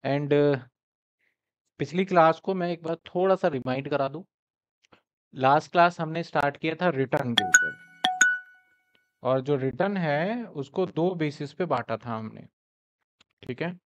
And पिछली class को मैं एक बार थोड़ा सा रिमाइंड करा दूं। लास्ट क्लास हमने स्टार्ट किया था रिटर्न के ऊपर, और जो रिटर्न है उसको दो बेसिस पे बांटा था हमने। ठीक है,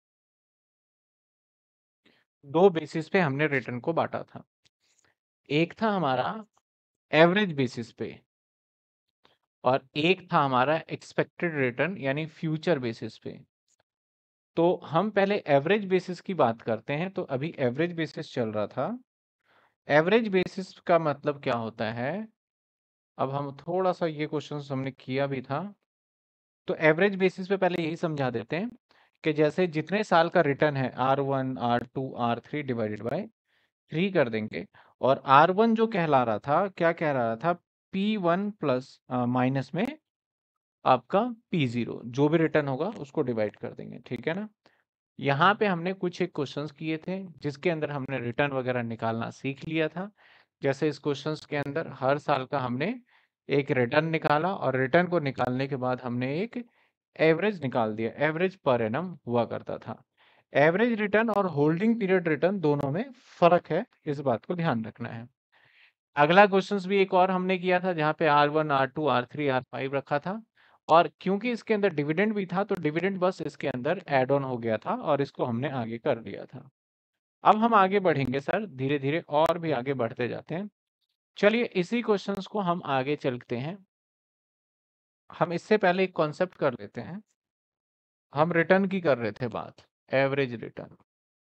दो बेसिस पे हमने रिटर्न को बांटा था। एक था हमारा एवरेज बेसिस पे, और एक था हमारा एक्सपेक्टेड रिटर्न यानी फ्यूचर बेसिस पे। तो हम पहले एवरेज बेसिस की बात करते हैं। तो अभी एवरेज बेसिस चल रहा था। एवरेज बेसिस का मतलब क्या होता है, अब हम थोड़ा सा ये क्वेश्चन हमने किया भी था। तो एवरेज बेसिस पे पहले यही समझा देते हैं कि जैसे जितने साल का रिटर्न है R1 R2 R3 divided by 3 कर देंगे। और R1 जो कहला रहा था, क्या कह रहा था, P1 प्लस माइनस में आपका P0, जो भी रिटर्न होगा उसको डिवाइड कर देंगे। ठीक है ना। यहाँ पे हमने कुछ एक क्वेश्चंस किए थे जिसके अंदर हमने रिटर्न वगैरह निकालना सीख लिया था। जैसे इस क्वेश्चंस के अंदर हर साल का हमने एक रिटर्न निकाला, और रिटर्न को निकालने के बाद हमने एक एवरेज निकाल दिया। एवरेज पर एनम हुआ करता था। एवरेज रिटर्न और होल्डिंग पीरियड रिटर्न दोनों में फर्क है, इस बात को ध्यान रखना है। अगला क्वेश्चंस भी एक और हमने किया था जहाँ पे R1 R2 R3 R5 रखा था, और क्योंकि इसके अंदर डिविडेंड भी था तो डिविडेंड बस इसके अंदर ऐड ऑन हो गया था और इसको हमने आगे कर दिया था। अब हम आगे बढ़ेंगे सर, धीरे धीरे और भी आगे बढ़ते जाते हैं। चलिए इसी क्वेश्चंस को हम आगे चलते हैं। हम इससे पहले एक कॉन्सेप्ट कर लेते हैं। हम रिटर्न की कर रहे थे बात, average return.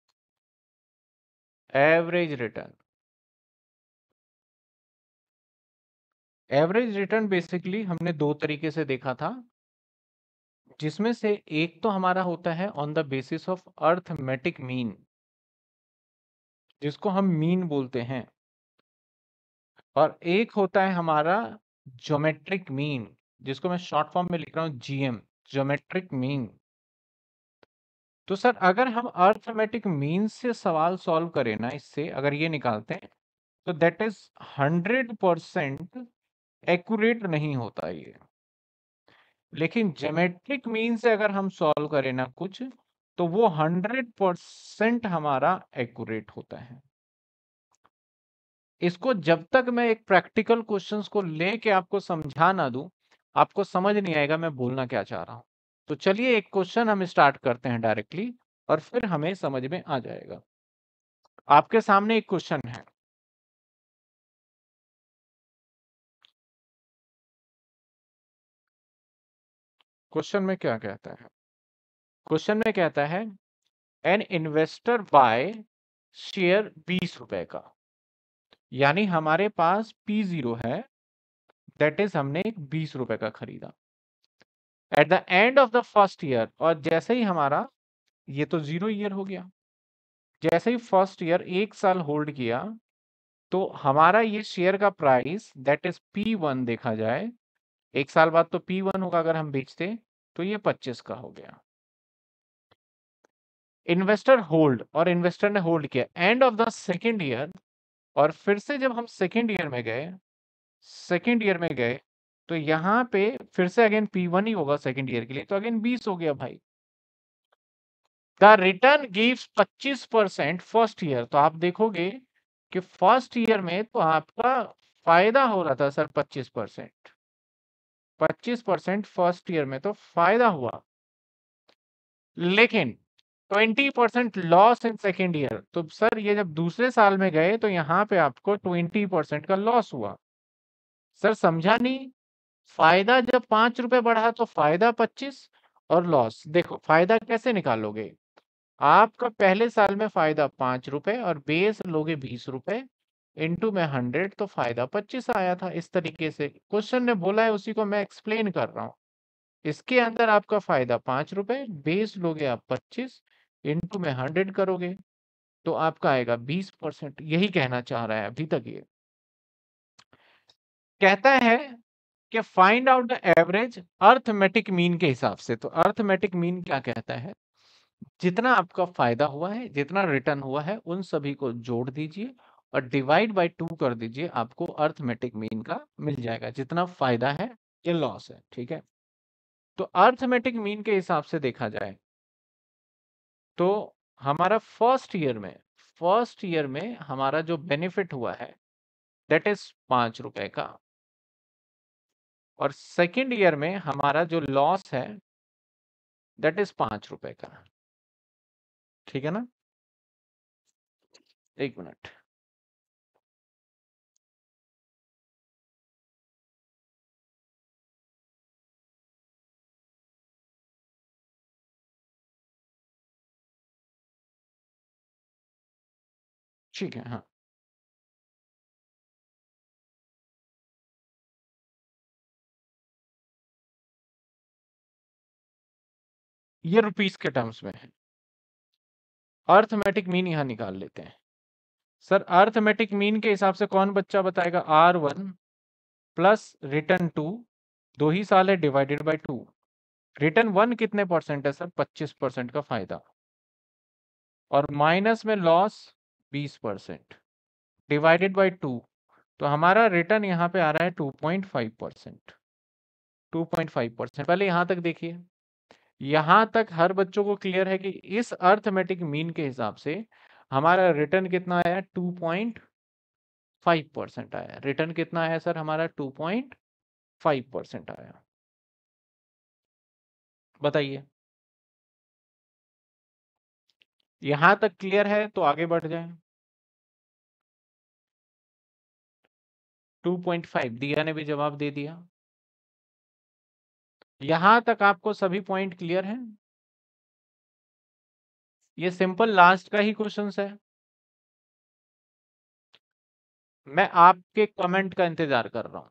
Average return, average return basically हमने दो तरीके से देखा था, जिसमें से एक तो हमारा होता है on the basis of arithmetic mean, जिसको हम मीन बोलते हैं, और एक होता है हमारा ज्योमेट्रिक मीन, जिसको मैं शॉर्ट फॉर्म में लिख रहा हूं जीएम, ज्योमेट्रिक मीन। तो सर अगर हम अर्थमेटिक मीन से सवाल सॉल्व करें ना, इससे अगर ये निकालते हैं तो दैट इज 100% एक्यूरेट नहीं होता ये। लेकिन ज्योमेट्रिक मीन से अगर हम सॉल्व करें ना कुछ, तो वो 100% हमारा एक्यूरेट होता है। इसको जब तक मैं एक प्रैक्टिकल क्वेश्चंस को लेके आपको समझा ना दूं, आपको समझ नहीं आएगा मैं बोलना क्या चाह रहा हूं। तो चलिए एक क्वेश्चन हम स्टार्ट करते हैं डायरेक्टली, और फिर हमें समझ में आ जाएगा। आपके सामने एक क्वेश्चन है। क्वेश्चन में क्या कहता है? क्वेश्चन में कहता है एन इन्वेस्टर बाय शेयर 20 रुपए का, यानी हमारे पास P0 है, दैट इज हमने 20 रुपए का खरीदा। At the end of the first year, और जैसे ही हमारा, ये तो 0 ईयर हो गया, जैसे ही फर्स्ट ईयर 1 साल होल्ड किया, तो हमारा ये शेयर का प्राइस दैट इज P1 देखा जाए, 1 साल बाद तो P1 होगा अगर हम बेचते, तो ये 25 का हो गया। इन्वेस्टर होल्ड, और इन्वेस्टर ने होल्ड किया end of the second year, और फिर से जब हम सेकेंड ईयर में गए, सेकेंड ईयर में गए, तो यहाँ पे फिर से अगेन P1 ही होगा सेकेंड ईयर के लिए, तो अगेन 20 हो गया भाई। The return gives 25% first year. तो आप देखोगे कि फर्स्ट ईयर में तो आपका फायदा हो रहा था सर 25%। 25% फर्स्ट ईयर में तो फायदा हुआ, लेकिन 20% लॉस इन सेकेंड ईयर। तो सर ये जब दूसरे साल में गए तो यहाँ पे आपको 20% का लॉस हुआ। सर समझा नहीं? फायदा जब 5 रुपए बढ़ा तो फायदा 25, और लॉस देखो, फायदा कैसे निकालोगे? आपका पहले साल में फायदा 5 रुपए और बेस लोगे 20 रुपए, इंटू में 100, तो फायदा 25 आया था। इस तरीके से क्वेश्चन ने बोला है, उसी को मैं एक्सप्लेन कर रहा हूँ। इसके अंदर आपका फायदा 5 रुपए, बेस लोगे आप 25, इंटू में 100 करोगे, तो आपका आएगा 20%। यही कहना चाह रहा है अभी तक ये। कहता है कि find out the average arithmetic mean के हिसाब से। तो अर्थमेटिक मीन क्या कहता है? जितना आपका फायदा हुआ है, जितना रिटर्न हुआ है, उन सभी को जोड़ दीजिए और डिवाइड बाय 2 कर दीजिए, आपको अर्थमेटिक मीन का मिल जाएगा, जितना फायदा है या लॉस है। ठीक है। तो अर्थमेटिक मीन के हिसाब से देखा जाए तो हमारा फर्स्ट ईयर में हमारा जो बेनिफिट हुआ है दैट इज 5 रुपए का, और सेकेंड ईयर में हमारा जो लॉस है दैट इज 5 रुपए का। ठीक है ना? एक मिनट। ठीक है, हाँ। ये रुपीस के टर्म्स में है। अर्थमेटिक मीन यहां निकाल लेते हैं। सर अर्थमेटिक मीन के हिसाब से कौन बच्चा बताएगा? R1 प्लस रिटर्न 2, 2 ही साल है, डिवाइडेड बाय 2। रिटर्न 1 कितने परसेंट है सर? 25% का फायदा, और माइनस में लॉस 20% डिवाइडेड बाय 2। तो हमारा रिटर्न यहाँ पे आ रहा है 2.5%। 2.5%। पहले यहां तक देखिए, यहां तक हर बच्चों को क्लियर है कि इस अर्थमेटिक मीन के हिसाब से हमारा रिटर्न कितना आया? 2.5% आया। रिटर्न कितना आया सर हमारा? 2.5% आया। बताइए, यहां तक क्लियर है तो आगे बढ़ जाए। 2.5 दिया ने भी जवाब दे दिया। यहां तक आपको सभी पॉइंट क्लियर हैं? ये सिंपल लास्ट का ही क्वेश्चन है। मैं आपके कमेंट का इंतजार कर रहा हूं।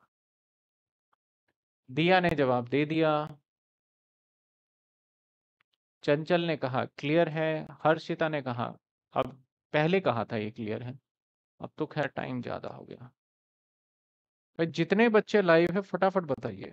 दिया ने जवाब दे दिया, चंचल ने कहा क्लियर है, हर्षिता ने कहा अब पहले कहा था ये क्लियर है। अब तो खैर टाइम ज्यादा हो गया। भाई जितने बच्चे लाइव है फटाफट बताइए।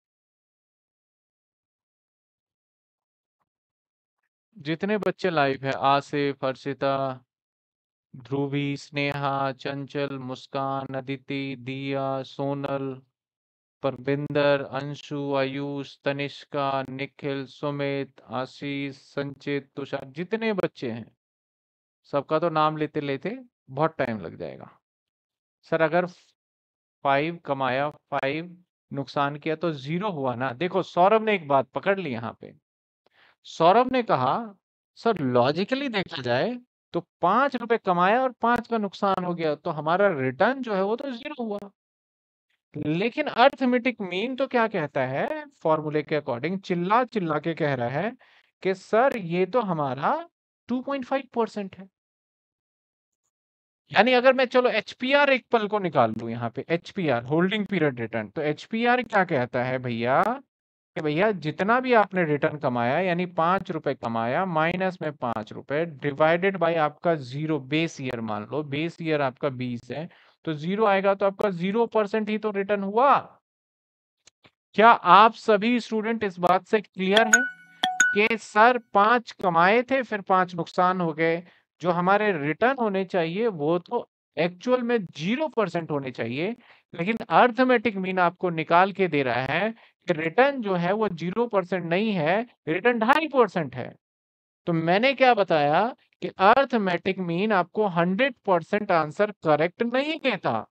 जितने बच्चे लाइव है, आसिफ, हर्षिता, ध्रुवी, स्नेहा, चंचल, मुस्कान, अदिति, दिया, सोनल, परविंदर, अंशु, आयुष, तनिष्का, निखिल, सुमित, आशीष, संचित, तुषार, जितने बच्चे हैं सबका तो नाम लेते लेते बहुत टाइम लग जाएगा। सर अगर 5 कमाया, 5 नुकसान किया तो 0 हुआ ना। देखो सौरभ ने एक बात पकड़ ली यहाँ पे। सौरभ ने कहा सर लॉजिकली देखा जाए तो 5 रुपए कमाया और 5 का नुकसान हो गया, तो हमारा रिटर्न जो है वो तो 0 हुआ। लेकिन अर्थमेटिक मीन तो क्या कहता है? फॉर्मूले के अकॉर्डिंग चिल्ला चिल्ला के कह रहा है कि सर ये तो हमारा 2.5% है। यानी अगर मैं चलो एचपीआर एक पल को निकाल लूं, यहाँ पे एचपीआर होल्डिंग पीरियड रिटर्न, तो एचपीआर क्या कहता है भैया कि भैया जितना भी आपने रिटर्न कमाया, यानी 5 रुपए कमाया माइनस में 5 रुपए डिवाइडेड बाय आपका 0 बेस ईयर, मान लो बेस ईयर आपका 20 है तो 0 आएगा, तो आपका 0% ही तो रिटर्न हुआ। क्या आप सभी स्टूडेंट इस बात से क्लियर हैं कि सर 5 कमाए थे फिर 5 नुकसान हो गए? जो हमारे रिटर्न होने चाहिए वो तो एक्चुअल में 0% होने चाहिए, लेकिन अर्थमेटिक मीन आपको निकाल के दे रहा है कि रिटर्न जो है वो 0% नहीं है, रिटर्न 2.5% है। तो मैंने क्या बताया कि अर्थमेटिक मीन आपको 100% आंसर करेक्ट नहीं देता।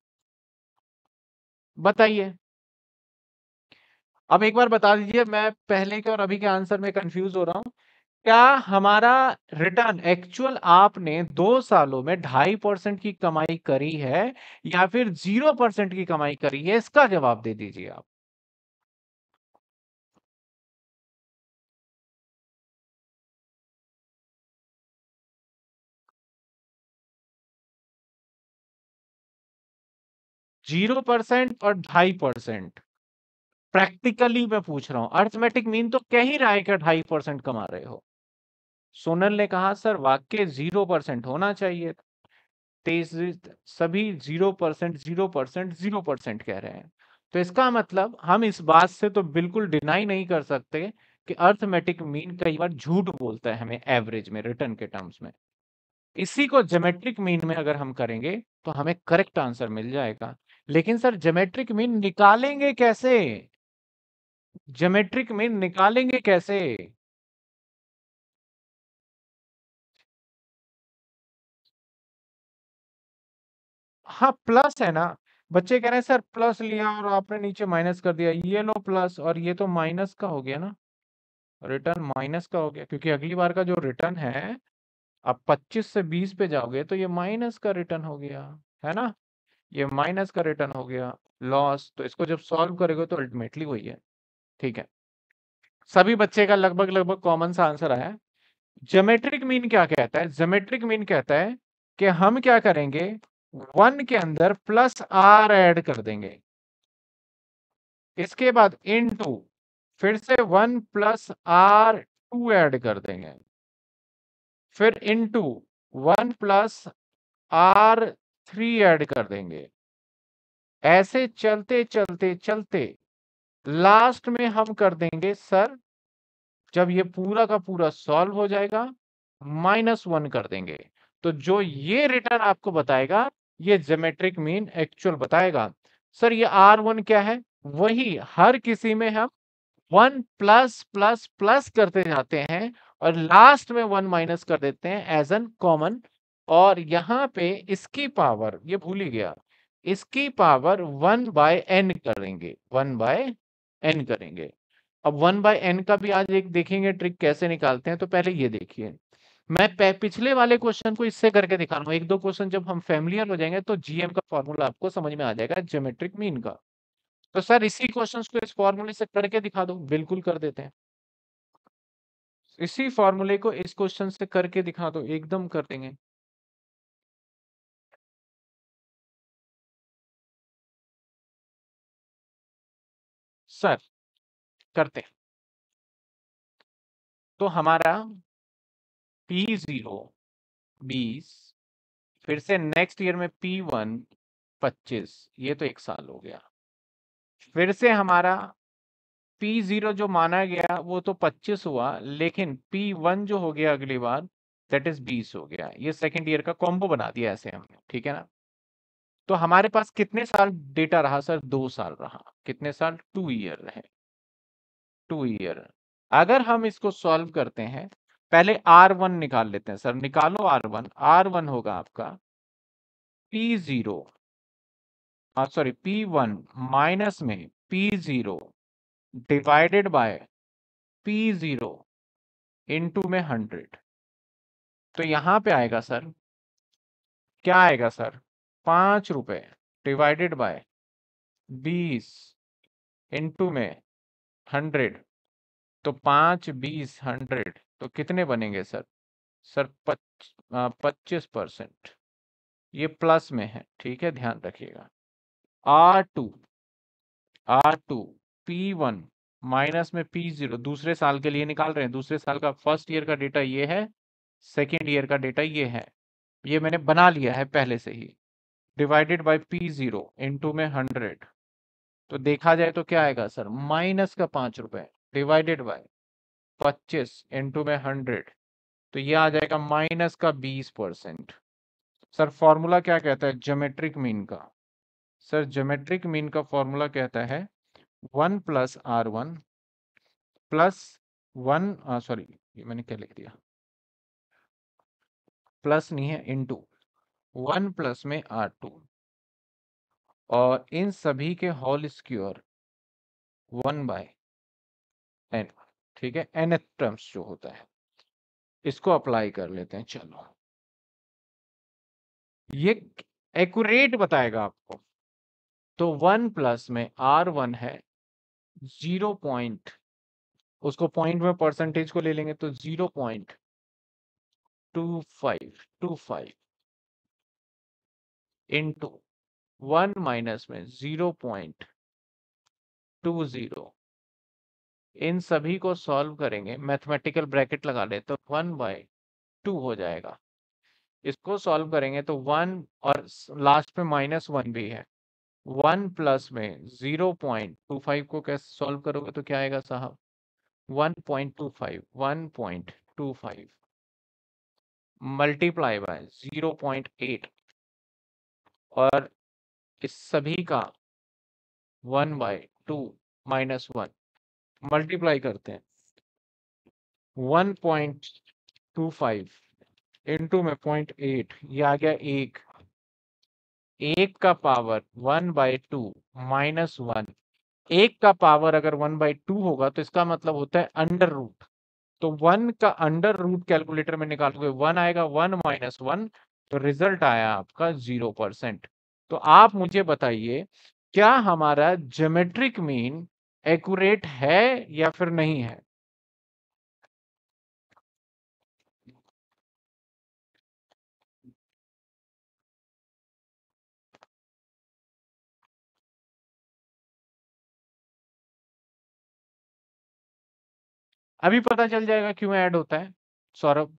बताइए, अब एक बार बता दीजिए, मैं पहले के और अभी के आंसर में कंफ्यूज हो रहा हूं। क्या हमारा रिटर्न एक्चुअल आपने 2 सालों में 2.5% की कमाई करी है या फिर 0% की कमाई करी है? इसका जवाब दे दीजिए आप। जीरो परसेंट और 2.5%। प्रैक्टिकली मैं पूछ रहा हूं, अर्थमेटिक मीन तो कह ही रहा है कि 2.5% कमा रहे हो। सोनल ने कहा सर वाक्य 0% होना चाहिए। तेज सभी 0%, 0%, 0% कह रहे हैं। तो इसका मतलब हम इस बात से तो बिल्कुल डिनाई नहीं कर सकते कि अर्थमेटिक मीन कई बार झूठ बोलता है हमें एवरेज में, रिटर्न के टर्म्स में। इसी को ज्योमेट्रिक मीन में अगर हम करेंगे तो हमें करेक्ट आंसर मिल जाएगा। लेकिन सर ज्योमेट्रिक मीन निकालेंगे कैसे? ज्योमेट्रिक मीन निकालेंगे कैसे? हाँ प्लस है ना, बच्चे कह रहे हैं सर प्लस लिया और आपने नीचे माइनस कर दिया, ये लो प्लस और ये तो माइनस का हो गया ना, रिटर्न माइनस का हो गया, क्योंकि अगली बार का जो रिटर्न है, अब 25 से 20 पे जाओगे तो ये माइनस का रिटर्न हो गया, है ना, ये माइनस का रिटर्न हो गया, लॉस। तो इसको जब सॉल्व करेंगे तो अल्टीमेटली वही है। ठीक है, सभी बच्चे का लगभग लगभग कॉमन सा आंसर आया है। ज्योमेट्रिक मीन क्या कहता है? ज्योमेट्रिक मीन कहता है कि हम क्या करेंगे, 1 के अंदर प्लस आर ऐड कर देंगे, इसके बाद इनटू, फिर से 1 प्लस आर 2 ऐड कर देंगे, फिर इनटू 1 प्लस आर 3 ऐड कर देंगे, ऐसे चलते चलते चलते लास्ट में हम कर देंगे सर, जब ये पूरा का पूरा सॉल्व हो जाएगा -1 कर देंगे। तो जो ये रिटर्न आपको बताएगा, ये ज्योमेट्रिक मीन एक्चुअल बताएगा। सर ये R1 क्या है? वही हर किसी में हम 1 प्लस प्लस प्लस करते जाते हैं और लास्ट में 1 माइनस कर देते हैं एज एन कॉमन, और यहां पे इसकी पावर, ये भूल ही गया, इसकी पावर 1/n करेंगे, 1/n करेंगे। अब 1/n का भी आज एक देखेंगे ट्रिक कैसे निकालते हैं, तो पहले ये देखिए, मैं पिछले वाले क्वेश्चन को इससे करके दिखा रहा हूँ, एक दो क्वेश्चन जब हम फेमिलियर हो जाएंगे तो जीएम का फॉर्मूला आपको समझ में आ जाएगा, ज्योमेट्रिक मीन का। तो सर इसी क्वेश्चंस को इस फॉर्मूले से करके दिखा दो, बिल्कुल कर देते हैं, इसी फॉर्मूले को इस क्वेश्चन से करके दिखा दो, एकदम कर देंगे। सर करते हैं, तो हमारा P0 20, फिर से नेक्स्ट ईयर में P1 25, ये तो 1 साल हो गया, फिर से हमारा P0 जो माना गया वो तो 25 हुआ, लेकिन P1 जो हो गया अगली बार, दैट इज 20 हो गया, ये सेकेंड ईयर का कॉम्बो बना दिया ऐसे हमने, ठीक है ना। तो हमारे पास कितने साल डेटा रहा सर? 2 साल रहा। कितने साल? 2 ईयर रहे, 2 ईयर। अगर हम इसको सॉल्व करते हैं, पहले R1 निकाल लेते हैं सर, निकालो R1। R1 होगा आपका P0, सॉरी P1 माइनस में P0 divided by P0 into में 100। तो यहां पे आएगा सर, क्या आएगा सर, 5 रुपए डिवाइडेड बाय 20 इनटू में 100। तो 5, 20, 100, तो कितने बनेंगे सर? सर 25%, ये प्लस में है, ठीक है, ध्यान रखिएगा। R2 P1 माइनस में P0, दूसरे साल के लिए निकाल रहे हैं, दूसरे साल का फर्स्ट ईयर का डेटा ये है, सेकेंड ईयर का डेटा ये है, ये मैंने बना लिया है पहले से ही, डिवाइडेड बाय P0 इनटू में 100। तो देखा जाए तो क्या आएगा सर, माइनस का 5 रुपए डिवाइडेड बाय 25 इनटू में 100, तो ये आ जाएगा माइनस का 20%। सर फॉर्मूला क्या कहता है ज्योमेट्रिक मीन का? सर ज्योमेट्रिक मीन का फॉर्मूला कहता है 1 प्लस R1 प्लस 1, सॉरी ये मैंने क्या लिख दिया, प्लस नहीं है, इनटू 1 प्लस में R2 और इन सभी के होल स्क्वायर 1/n, ठीक है, nth टर्म्स जो होता है, इसको अप्लाई कर लेते हैं। चलो ये एक्यूरेट बताएगा आपको। तो 1 प्लस में R1 है 0 पॉइंट, उसको पॉइंट में परसेंटेज को ले लेंगे तो 0.2525 इंटू 1 माइनस में 0.20, इन सभी को सॉल्व करेंगे, मैथमेटिकल ब्रैकेट लगा ले तो 1/2 हो जाएगा। इसको सॉल्व करेंगे तो 1 और लास्ट में -1 भी है, 1 प्लस में 0.25 को कैसे सॉल्व करोगे तो क्या आएगा साहब, 1.25 मल्टीप्लाई बाय 0.8 और इस सभी का 1/2 -1 मल्टीप्लाई करते हैं, 1.25 इंटू में 0.8, ये आ गया 1, 1 का पावर 1/2 -1, 1 का पावर अगर 1/2 होगा तो इसका मतलब होता है अंडर रूट। तो 1 का अंडर रूट कैलकुलेटर में निकालोगे 1 आएगा, 1 - 1, तो रिजल्ट आया आपका 0%। तो आप मुझे बताइए, क्या हमारा ज्योमेट्रिक मीन एक्यूरेट है या फिर नहीं है? अभी पता चल जाएगा क्यों ऐड होता है सौरभ।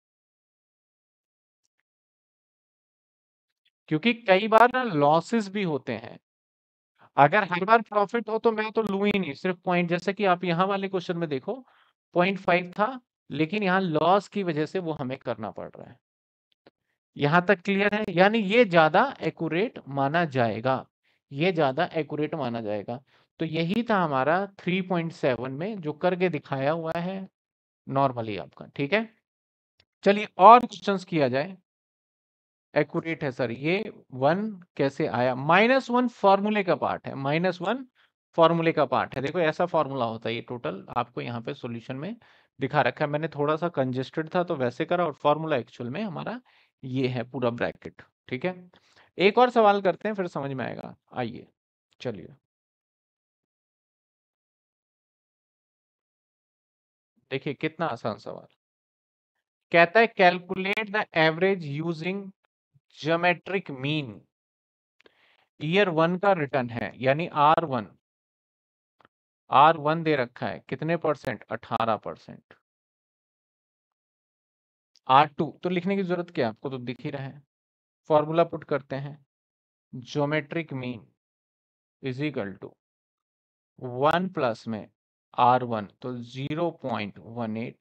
क्योंकि कई बार ना लॉसेस भी होते हैं। अगर हर बार प्रॉफिट हो तो मैं तो लूं ही नहीं, सिर्फ पॉइंट, जैसे कि आप यहाँ वाले क्वेश्चन में देखो 0.5 था, लेकिन यहाँ लॉस की वजह से वो हमें करना पड़ रहा है। यहां तक क्लियर है? यानी ये ज्यादा एक्यूरेट माना जाएगा, ये ज्यादा एक्यूरेट माना जाएगा। तो यही था हमारा 3.7 में जो करके दिखाया हुआ है नॉर्मली आपका। ठीक है, चलिए और क्वेश्चंस किया जाए। एक्यूरेट है सर ये। 1 कैसे आया? -1 फॉर्मूले का पार्ट है, -1 फॉर्मूले का पार्ट है। देखो ऐसा फॉर्मूला होता है, ये टोटल आपको यहाँ पे सॉल्यूशन में दिखा रखा है। मैंने थोड़ा सा कंजेस्टेड था तो वैसे करा, और फॉर्मूला एक्चुअल में हमारा ये है पूरा ब्रैकेट। ठीक है, एक और सवाल करते हैं फिर समझ में आएगा। आइए, चलिए देखिए कितना आसान सवाल। कहता है calculate the average using geometric mean. Year 1 का रिटर्न है, यानी R1, R1 दे रखा है कितने परसेंट? 18%। R2 तो लिखने की जरूरत क्या है, आपको तो दिख ही रहा है। फॉर्मूला पुट करते हैं, geometric mean is equal to 1 plus में R1, तो 0.18,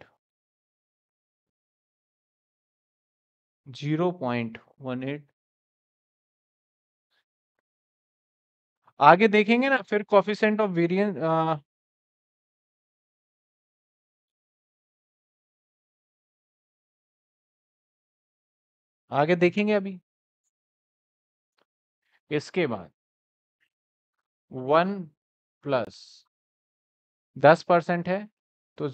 0.18। आगे देखेंगे ना फिर कोफिशिएंट ऑफ वेरिएंस, आगे देखेंगे अभी। इसके बाद 1 प्लस 10% है तो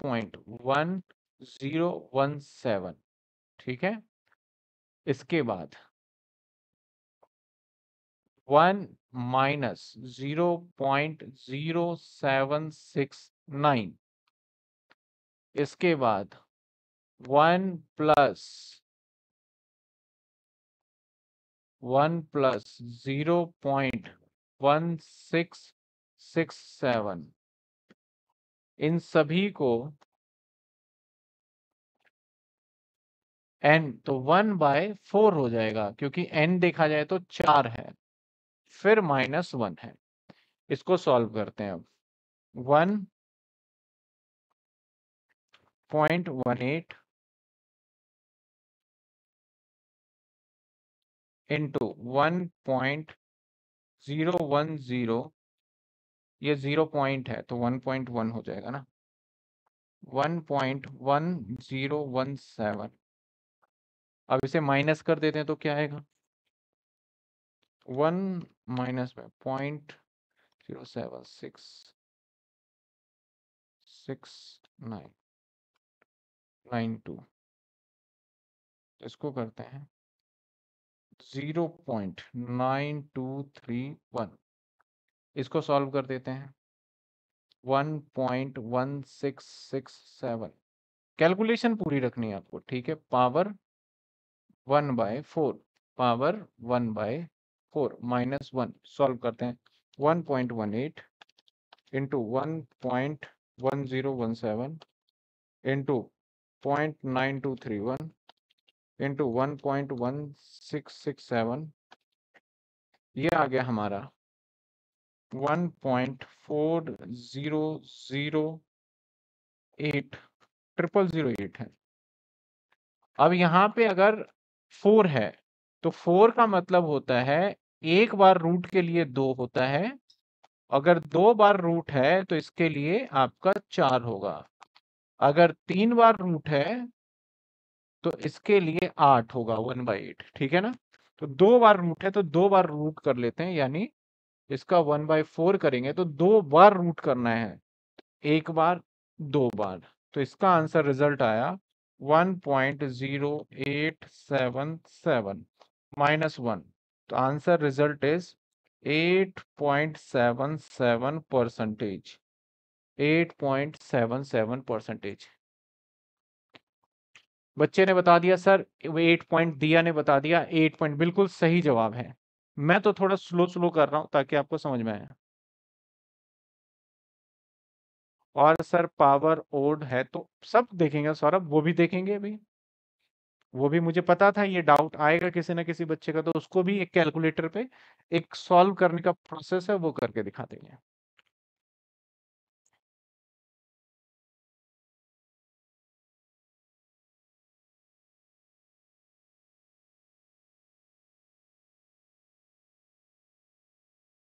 0.1017। ठीक है, इसके बाद 1 माइनस 0.0769, इसके बाद 1 प्लस 0.1667, इन सभी को n, तो 1/4 हो जाएगा, क्योंकि n देखा जाए तो 4 है, फिर -1 है। इसको सॉल्व करते हैं अब। 1.18 इंटू 1.010, ये 0 पॉइंट है तो 1.1 हो जाएगा ना, 1.1017। अब इसे माइनस कर देते हैं तो क्या आएगा? 1 माइनस में 0.0766992, इसको करते हैं 0.9231, इसको सॉल्व कर देते हैं 1.1667। कैलकुलेशन पूरी रखनी है आपको, ठीक है। पावर 1/4, पावर 1/4 -1, सॉल्व करते हैं 1.18 इंटू 1.1017 इंटू 0.9231 इंटू 1.1667, ये आ गया हमारा 1.4008 है। अब यहाँ पे अगर 4 है तो 4 का मतलब होता है एक बार रूट के लिए 2 होता है, अगर 2 बार रूट है तो इसके लिए आपका 4 होगा, अगर 3 बार रूट है तो इसके लिए 8 होगा, 1/8। ठीक है ना? तो 2 बार रूट है तो 2 बार रूट कर लेते हैं, यानी इसका 1/4 करेंगे तो 2 बार रूट करना है, 1 बार 2 बार। तो इसका आंसर रिजल्ट आया 1.0877 -1। तो आंसर रिजल्ट इज 8.77%। 8.77%। बच्चे ने बता दिया सर, वो 8 पॉइंट, दिया ने बता दिया 8 पॉइंट, बिल्कुल सही जवाब है। मैं तो थोड़ा स्लो स्लो कर रहा हूं ताकि आपको समझ में आए। और सर पावर ओड है तो सब देखेंगे सौरभ, वो भी देखेंगे अभी। वो भी मुझे पता था ये डाउट आएगा किसी ना किसी बच्चे का, तो उसको भी एक कैलकुलेटर पे एक सॉल्व करने का प्रोसेस है वो करके दिखा देंगे।